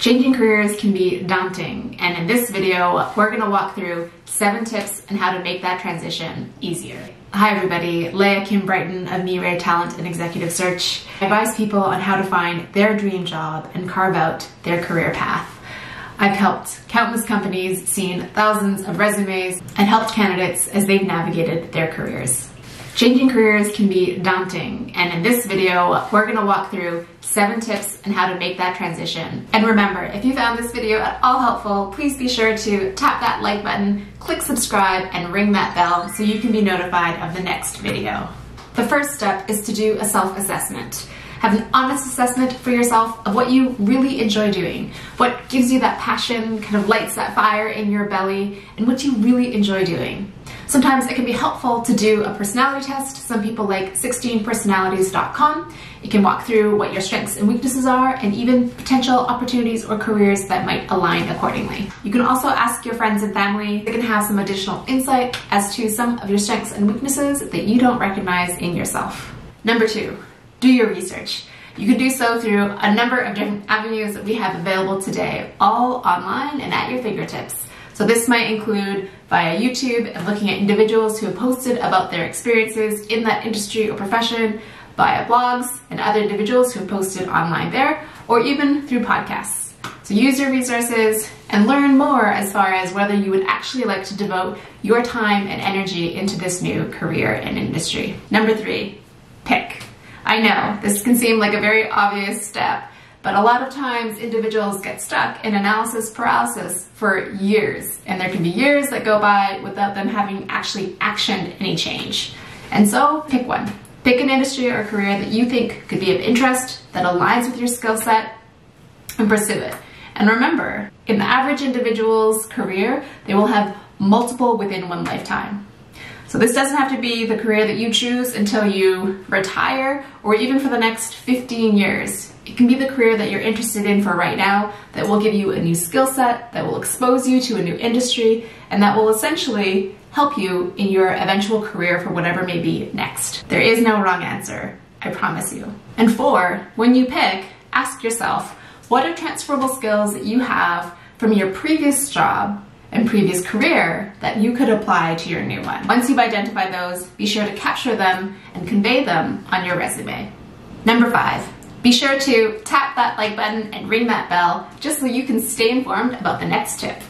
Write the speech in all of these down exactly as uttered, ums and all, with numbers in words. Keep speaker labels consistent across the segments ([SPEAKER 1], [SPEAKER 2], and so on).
[SPEAKER 1] Changing careers can be daunting, and in this video, we're gonna walk through seven tips on how to make that transition easier. Hi everybody, Leah Kim Brighton of Mirai Talent and Executive Search. I advise people on how to find their dream job and carve out their career path. I've helped countless companies, seen thousands of resumes, and helped candidates as they've navigated their careers. Changing careers can be daunting, and in this video, we're gonna walk through seven tips on how to make that transition. And remember, if you found this video at all helpful, please be sure to tap that like button, click subscribe, and ring that bell so you can be notified of the next video. The first step is to do a self-assessment. Have an honest assessment for yourself of what you really enjoy doing, what gives you that passion, kind of lights that fire in your belly, and what you really enjoy doing. Sometimes it can be helpful to do a personality test. Some people like sixteen personalities dot com. You can walk through what your strengths and weaknesses are and even potential opportunities or careers that might align accordingly. You can also ask your friends and family. They can have some additional insight as to some of your strengths and weaknesses that you don't recognize in yourself. Number two, do your research. You can do so through a number of different avenues that we have available today, all online and at your fingertips. So this might include via YouTube and looking at individuals who have posted about their experiences in that industry or profession, via blogs and other individuals who have posted online there, or even through podcasts. So use your resources and learn more as far as whether you would actually like to devote your time and energy into this new career and industry. Number three, pick. I know this can seem like a very obvious step, but a lot of times individuals get stuck in analysis paralysis for years, and there can be years that go by without them having actually actioned any change. And so pick one. Pick an industry or career that you think could be of interest, that aligns with your skill set, and pursue it. And remember, in the average individual's career, they will have multiple within one lifetime. So this doesn't have to be the career that you choose until you retire or even for the next fifteen years. It can be the career that you're interested in for right now that will give you a new skill set, that will expose you to a new industry, and that will essentially help you in your eventual career for whatever may be next. There is no wrong answer, I promise you. And four, when you pick, ask yourself, what are transferable skills that you have from your previous job and previous career that you could apply to your new one? Once you've identified those, be sure to capture them and convey them on your resume. Number five, be sure to tap that like button and ring that bell just so you can stay informed about the next tip.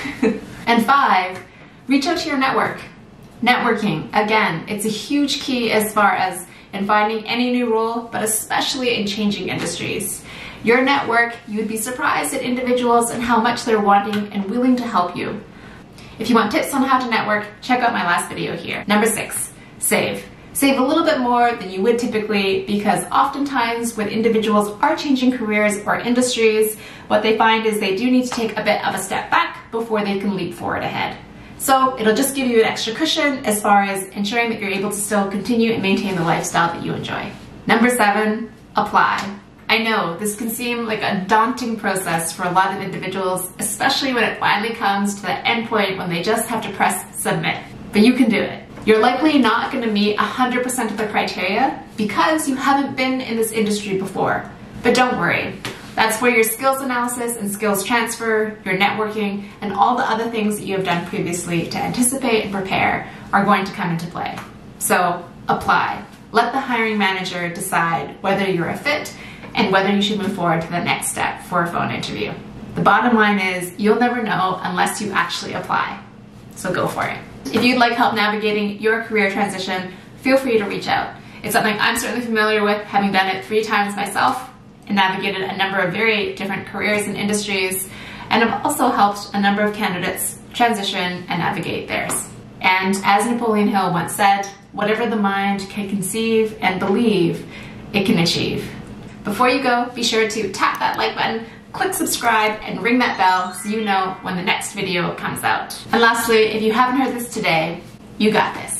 [SPEAKER 1] And five, reach out to your network. Networking, again, it's a huge key as far as in finding any new role, but especially in changing industries. Your network, you would be surprised at individuals and how much they're wanting and willing to help you. If you want tips on how to network, check out my last video here. Number six, save. Save a little bit more than you would typically, because oftentimes when individuals are changing careers or industries, what they find is they do need to take a bit of a step back before they can leap forward ahead. So it'll just give you an extra cushion as far as ensuring that you're able to still continue and maintain the lifestyle that you enjoy. Number seven, apply. I know this can seem like a daunting process for a lot of individuals, especially when it finally comes to the end point when they just have to press submit, but you can do it. You're likely not going to meet one hundred percent of the criteria because you haven't been in this industry before, but don't worry. That's where your skills analysis and skills transfer, your networking, and all the other things that you have done previously to anticipate and prepare are going to come into play. So apply. Let the hiring manager decide whether you're a fit and whether you should move forward to the next step for a phone interview. The bottom line is you'll never know unless you actually apply. So go for it. If you'd like help navigating your career transition, feel free to reach out. It's something I'm certainly familiar with, having done it three times myself and navigated a number of very different careers and industries, and have also helped a number of candidates transition and navigate theirs. And as Napoleon Hill once said, whatever the mind can conceive and believe, it can achieve. Before you go, be sure to tap that like button, click subscribe, and ring that bell so you know when the next video comes out. And lastly, if you haven't heard this today, you got this.